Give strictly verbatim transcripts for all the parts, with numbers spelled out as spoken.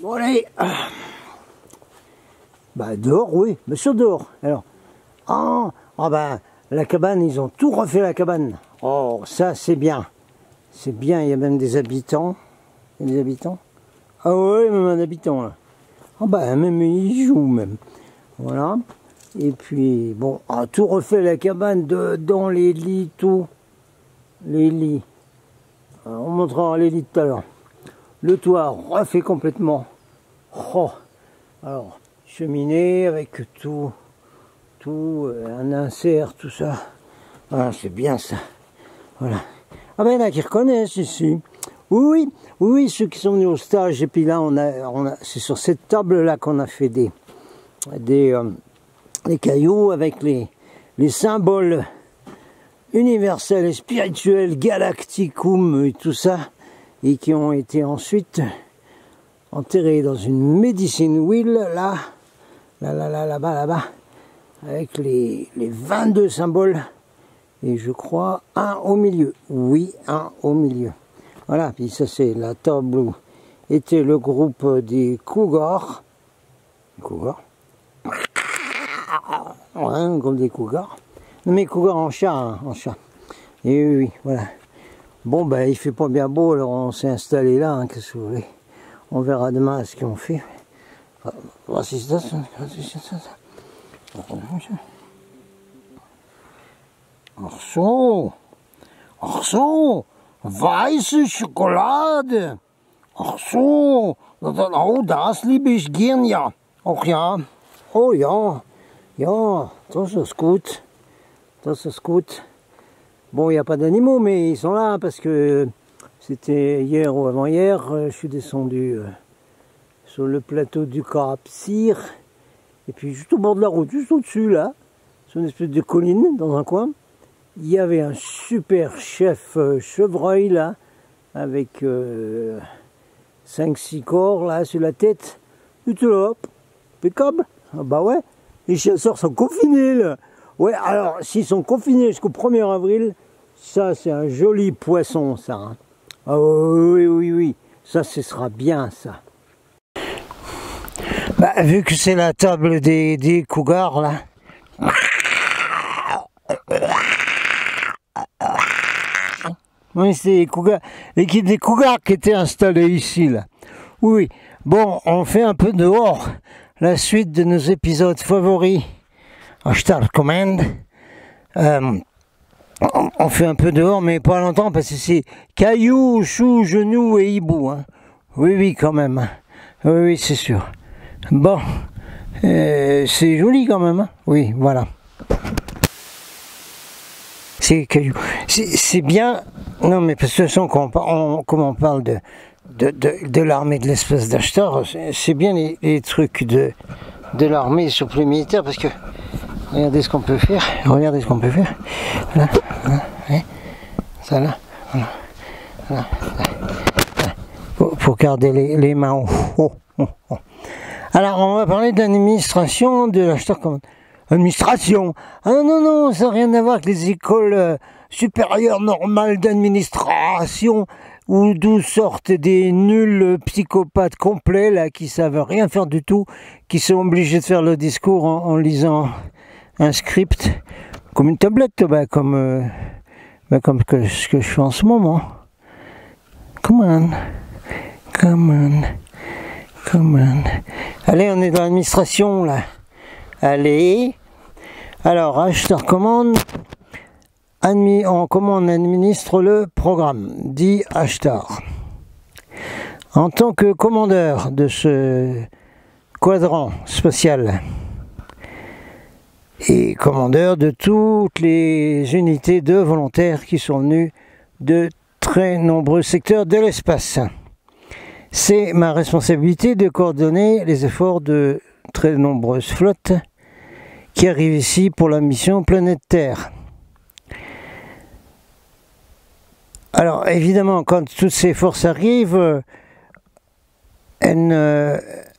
Bon allez, bah dehors, oui, bien sûr dehors. Alors, ah, ah bah la cabane, ils ont tout refait la cabane. Oh, ça c'est bien, c'est bien. Il y a même des habitants, il y a des habitants. Ah ouais, même un habitant là. Ah bah même ils jouent même. Voilà. Et puis bon, ah, tout refait la cabane, dedans les lits, tout, les lits. Alors, on montrera les lits tout à l'heure. Le toit refait complètement. Oh. Alors, cheminée avec tout, tout, euh, un insert, tout ça. Voilà, c'est bien ça. Voilà. Ah ben il y en a qui reconnaissent ici. Oui, oui, oui, ceux qui sont venus au stage. Et puis là, on a, on a, c'est sur cette table-là qu'on a fait des, des, euh, des cailloux avec les, les symboles universels et spirituels, galacticum et tout ça, et qui ont été ensuite enterrés dans une medicine wheel, là, là, là, là, là-bas, là-bas, avec les, les vingt-deux symboles, et je crois un au milieu. Oui, un au milieu. Voilà, puis ça c'est la table où était le groupe des Cougars. Cougars Ouais, un groupe des Cougars. Non mais Cougars en chat, hein, en chat. Et oui, oui, voilà. Bon, ben il fait pas bien beau, alors on s'est installé là, hein, qu'est-ce que vous voulez. On verra demain ce qu'on fait. Voici ça, Orson, Orson, weiße Schokolade. Orson, oh, das liebe ich gern, ja. Ach ja, oh ja, ja, das ist gut, das ist gut. Bon, il n'y a pas d'animaux, mais ils sont là parce que c'était hier ou avant-hier, je suis descendu sur le plateau du Cap-Cyr, et puis juste au bord de la route, juste au-dessus là, sur une espèce de colline dans un coin, il y avait un super chef chevreuil là, avec euh, cinq six corps là sur la tête, et tout là, hop, impeccable. Ah bah ouais, les chasseurs sont confinés là. Ouais, alors s'ils sont confinés jusqu'au premier avril, ça c'est un joli poisson ça. Hein. Ah oui, oui, oui, ça ce sera bien ça. Bah, vu que c'est la table des, des Cougars là. Oui, c'est l'équipe des Cougars qui était installée ici là. Oui, bon, on fait un peu dehors la suite de nos épisodes favoris en Star Command. Euh, on, on fait un peu dehors, mais pas longtemps parce que c'est cailloux, choux, genoux et hibou. Hein. Oui, oui, quand même. Hein. Oui, oui, c'est sûr. Bon, euh, c'est joli quand même. Hein. Oui, voilà. C'est cailloux. C'est bien. Non, mais parce que de toute façon, quand on, on, comme on parle de, de, de, de l'armée de l'espace d'Ashtar, c'est bien les, les trucs de, de l'armée sur le militaire parce que regardez ce qu'on peut faire. Regardez ce qu'on peut faire. Là, là, hein, ça là. Voilà, là, là, là. Pour, pour garder les, les mains haut. Oh, oh, oh. Alors, on va parler d'administration de l'Ashtar Command. Administration. Ah non, non, non, ça n'a rien à voir avec les écoles euh, supérieures normales d'administration où d'où sortent des nuls psychopathes complets là qui savent rien faire du tout, qui sont obligés de faire le discours en, en lisant un script comme une tablette, bah, comme, euh, bah, comme que, ce que je fais en ce moment. Come on, come on, come on. Allez, on est dans l'administration là. Allez, alors Ashtar Command, admi, on, comment on administre le programme, dit Ashtar. En tant que commandeur de ce quadrant spatial et commandeur de toutes les unités de volontaires qui sont venus de très nombreux secteurs de l'espace, c'est ma responsabilité de coordonner les efforts de très nombreuses flottes qui arrive ici pour la mission Planète Terre. Alors évidemment, quand toutes ces forces arrivent, elles, ne,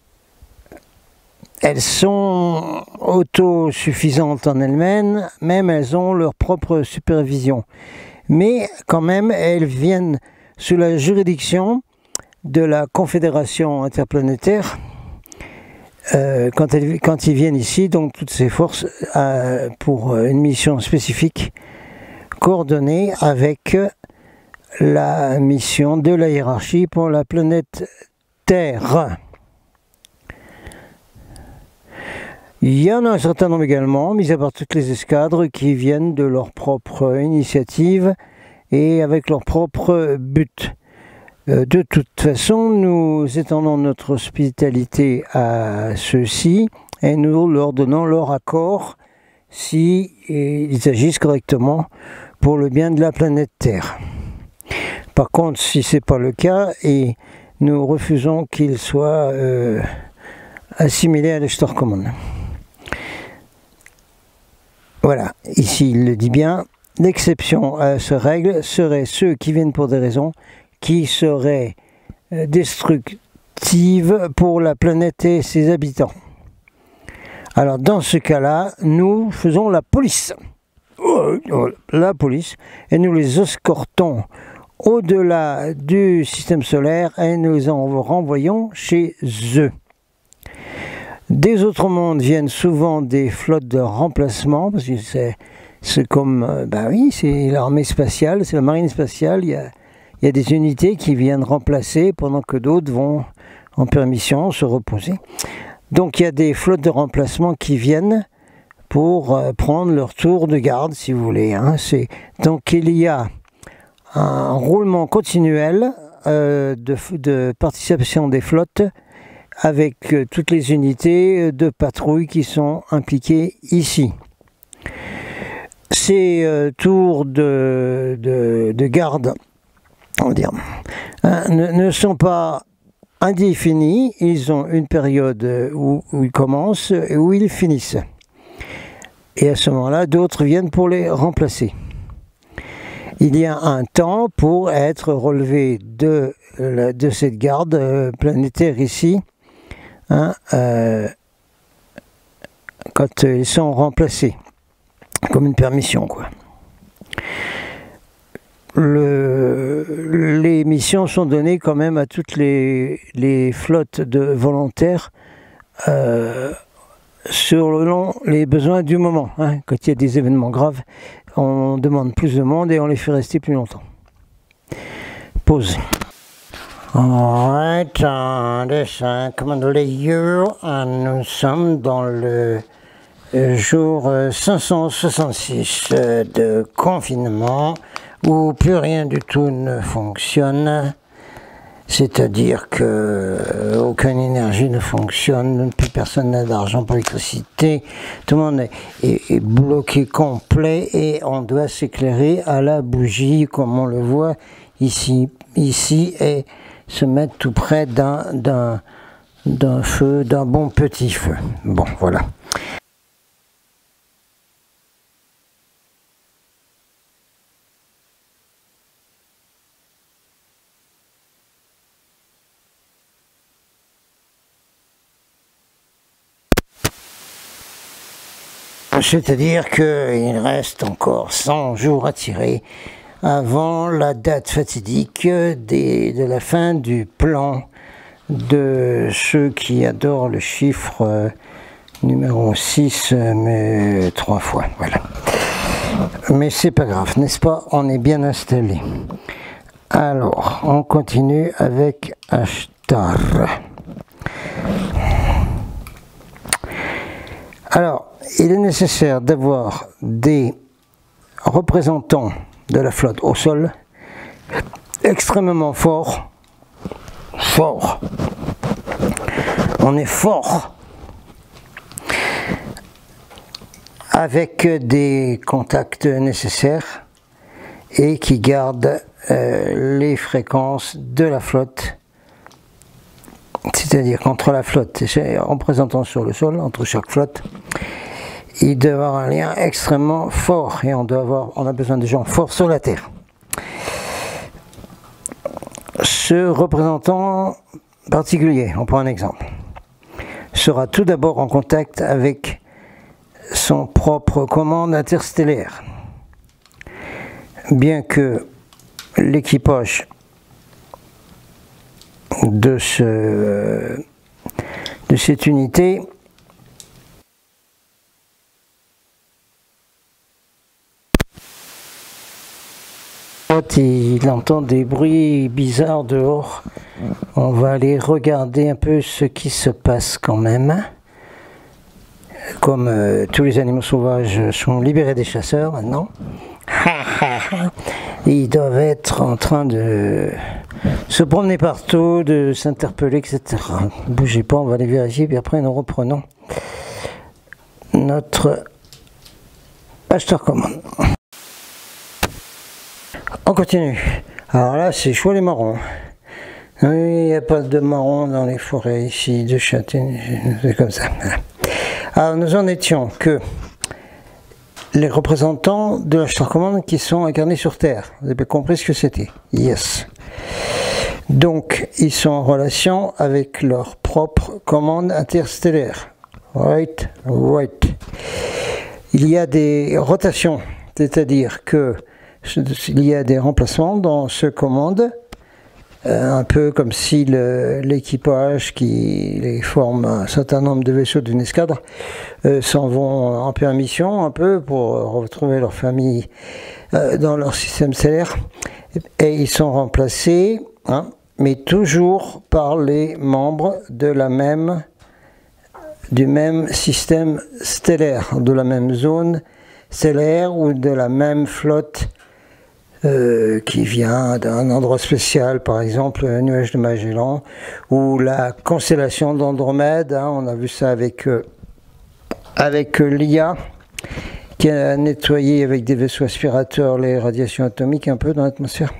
elles sont autosuffisantes en elles-mêmes, même elles ont leur propre supervision. Mais quand même, elles viennent sous la juridiction de la Confédération interplanétaire, euh, quand, elles, quand ils viennent ici, donc toutes ces forces euh, pour une mission spécifique coordonnée avec la mission de la hiérarchie pour la planète Terre. Il y en a un certain nombre également, mis à part toutes les escadres, qui viennent de leur propre initiative et avec leur propre but. De toute façon, nous étendons notre hospitalité à ceux-ci et nous leur donnons leur accord si ils agissent correctement pour le bien de la planète Terre. Par contre, si ce n'est pas le cas, et nous refusons qu'ils soient euh, assimilés à l'Eshtorcommon. Voilà, ici il le dit bien, l'exception à cette règle serait ceux qui viennent pour des raisons qui seraient destructives pour la planète et ses habitants. Alors dans ce cas-là, nous faisons la police, la police, et nous les escortons au-delà du système solaire et nous en renvoyons chez eux. Des autres mondes viennent souvent des flottes de remplacement, parce que c'est, c'est comme, bah oui, c'est l'armée spatiale, c'est la marine spatiale, il y a, il y a des unités qui viennent remplacer pendant que d'autres vont en permission se reposer. Donc il y a des flottes de remplacement qui viennent pour euh, prendre leur tour de garde, si vous voulez. Hein. C'est, donc il y a un roulement continuel euh, de, de participation des flottes avec euh, toutes les unités de patrouille qui sont impliquées ici. Ces euh, tours de, de, de garde, on va dire, hein, ne, ne sont pas indéfinis, ils ont une période où, où ils commencent et où ils finissent. Et à ce moment-là, d'autres viennent pour les remplacer. Il y a un temps pour être relevé de, de cette garde euh, planétaire ici, hein, euh, quand ils sont remplacés, comme une permission, quoi. Le, les missions sont données quand même à toutes les, les flottes de volontaires euh, selon les besoins du moment. Hein. Quand il y a des événements graves, on demande plus de monde et on les fait rester plus longtemps. Pause. Alright, uh, this uh, Commander You, uh, nous sommes dans le jour cinq cent soixante-six euh, de confinement où plus rien du tout ne fonctionne, c'est-à-dire que euh, aucune énergie ne fonctionne, plus personne n'a d'argent pour l'électricité, tout le monde est, est, est bloqué complet et on doit s'éclairer à la bougie comme on le voit ici, ici et se mettre tout près d'un d'un d'un feu, d'un bon petit feu. Bon, voilà. C'est-à-dire qu'il reste encore cent jours à tirer avant la date fatidique des, de la fin du plan de ceux qui adorent le chiffre euh, numéro six, mais trois fois, voilà. Mais c'est pas grave, n'est-ce pas? On est bien installé. Alors, on continue avec Ashtar. Alors, il est nécessaire d'avoir des représentants de la flotte au sol extrêmement forts. Forts. On est fort. Avec des contacts nécessaires et qui gardent euh, les fréquences de la flotte. C'est-à-dire qu'entre la flotte et représentant sur le sol, entre chaque flotte, il doit y avoir un lien extrêmement fort et on, doit avoir, on a besoin de gens forts sur la Terre. Ce représentant particulier, on prend un exemple, sera tout d'abord en contact avec son propre commande interstellaire. Bien que l'équipage de, ce, de cette unité. Il entend des bruits bizarres dehors. On va aller regarder un peu ce qui se passe quand même. Comme euh, tous les animaux sauvages sont libérés des chasseurs maintenant, ils doivent être en train de se promener partout, de s'interpeller, et cetera. Ne bougez pas, on va aller vérifier, puis après nous reprenons notre acheteur commande. On continue. Alors là, c'est choix les marrons. Il n'y a pas de marrons dans les forêts ici, de châtaignes, c'est comme ça. Voilà. Alors nous en étions que les représentants de l'acheteur commande qui sont incarnés sur Terre. Vous avez compris ce que c'était? Yes. Donc ils sont en relation avec leur propre commande interstellaire. Right, right. Il y a des rotations, c'est-à-dire que il y a des remplacements dans ce commande, euh, un peu comme si l'équipage qui les forme un certain nombre de vaisseaux d'une escadre euh, s'en vont en permission un peu pour retrouver leur famille euh, dans leur système stellaire, et ils sont remplacés, hein, mais toujours par les membres de la même, du même système stellaire, de la même zone stellaire ou de la même flotte. Euh, qui vient d'un endroit spécial, par exemple le nuage de Magellan ou la constellation d'Andromède, hein, on a vu ça avec, euh, avec euh, l'I A qui a nettoyé avec des vaisseaux aspirateurs les radiations atomiques un peu dans l'atmosphère.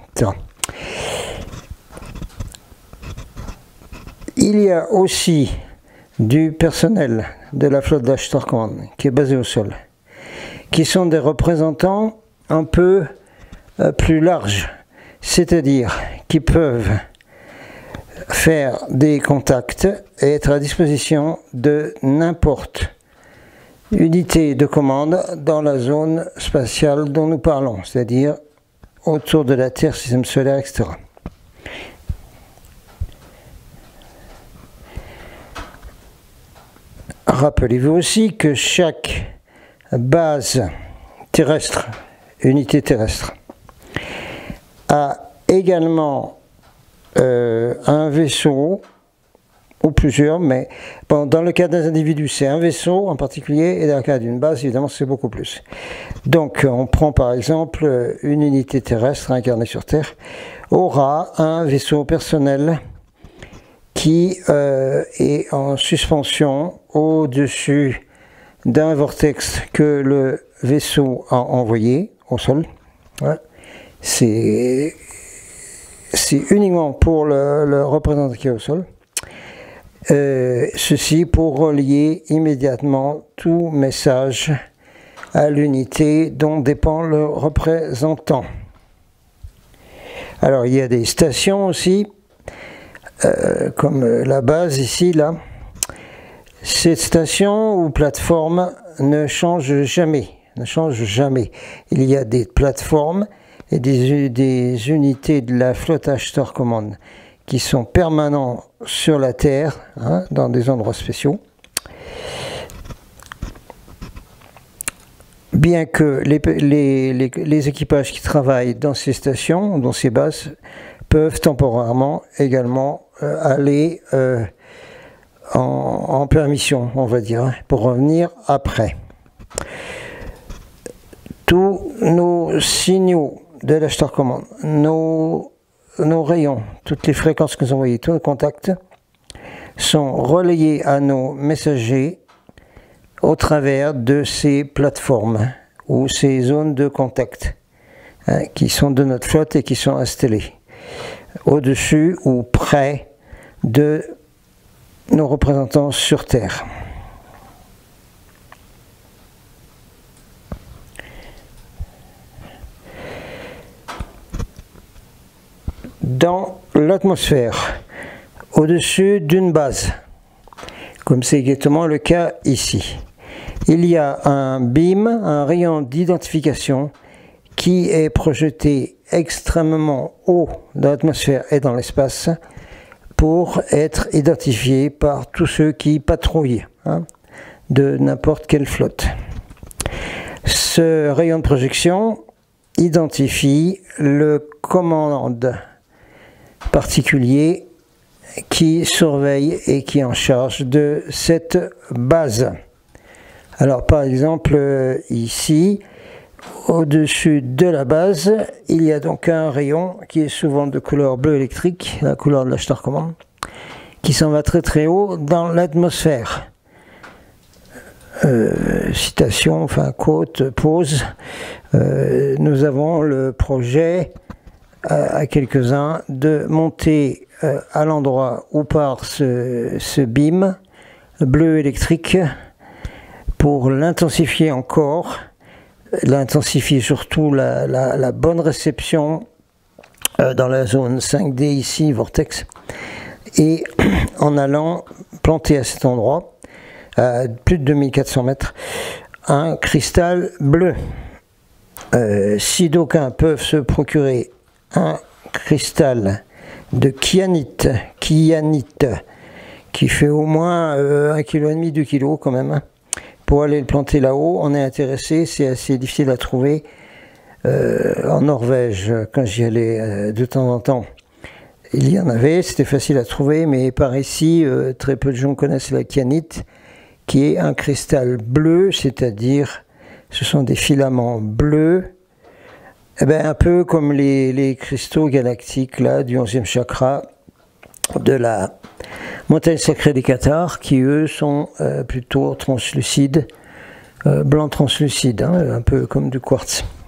Il y a aussi du personnel de la flotte d'Acheteur Command qui est basé au sol, qui sont des représentants un peu plus larges, c'est-à-dire qui peuvent faire des contacts et être à disposition de n'importe unité de commande dans la zone spatiale dont nous parlons, c'est-à-dire autour de la Terre, système solaire, et cetera. Rappelez-vous aussi que chaque base terrestre, unité terrestre, a également euh, un vaisseau, ou plusieurs, mais bon, dans le cas des individus, c'est un vaisseau en particulier, et dans le cas d'une base, évidemment, c'est beaucoup plus. Donc, on prend par exemple une unité terrestre incarnée sur Terre, aura un vaisseau personnel qui euh, est en suspension au-dessus d'un vortex que le vaisseau a envoyé au sol. Ouais. C'est uniquement pour le, le représentant qui est au sol. Euh, ceci pour relier immédiatement tout message à l'unité dont dépend le représentant. Alors il y a des stations aussi, euh, comme la base ici, là. Cette station ou plateforme ne change jamais, ne change jamais. Il y a des plateformes et des, des unités de la flotte Acheteur Command qui sont permanents sur la Terre, hein, dans des endroits spéciaux. Bien que les, les, les, les équipages qui travaillent dans ces stations, dans ces bases, peuvent temporairement également euh, aller euh, en, en permission, on va dire, hein, pour revenir après. Tous nos signaux de l'Acheteur Command, nos, nos rayons, toutes les fréquences que nous envoyons, tous nos contacts sont relayés à nos messagers au travers de ces plateformes ou ces zones de contact, hein, qui sont de notre flotte et qui sont installées au-dessus ou près de nos représentants sur Terre. Dans l'atmosphère, au-dessus d'une base, comme c'est exactement le cas ici, il y a un beam, un rayon d'identification qui est projeté extrêmement haut dans l'atmosphère et dans l'espace pour être identifié par tous ceux qui patrouillent hein, de n'importe quelle flotte. Ce rayon de projection identifie le commandant particulier qui surveille et qui est en charge de cette base. Alors par exemple ici, au-dessus de la base, il y a donc un rayon qui est souvent de couleur bleu électrique, la couleur de la Star Command, qui s'en va très très haut dans l'atmosphère. Euh, citation, enfin quote, pause. Euh, nous avons le projet à, à quelques-uns de monter euh, à l'endroit où part ce, ce beam bleu électrique pour l'intensifier encore, l'intensifier surtout la, la, la bonne réception euh, dans la zone cinq D ici, vortex, et en allant planter à cet endroit, à plus de deux mille quatre cents mètres, un cristal bleu. Euh, si d'aucuns peuvent se procurer un cristal de kyanite, kyanite qui fait au moins euh, un virgule cinq kilos, deux kilos quand même, hein, pour aller le planter là-haut, on est intéressé, c'est assez difficile à trouver. Euh, en Norvège, quand j'y allais euh, de temps en temps, il y en avait, c'était facile à trouver, mais par ici, euh, très peu de gens connaissent la kyanite, qui est un cristal bleu, c'est-à-dire ce sont des filaments bleus, eh ben, un peu comme les, les cristaux galactiques là, du onzième chakra de la montagne sacrée des Cathares, qui eux sont euh, plutôt translucides, euh, blanc translucide, hein, un peu comme du quartz.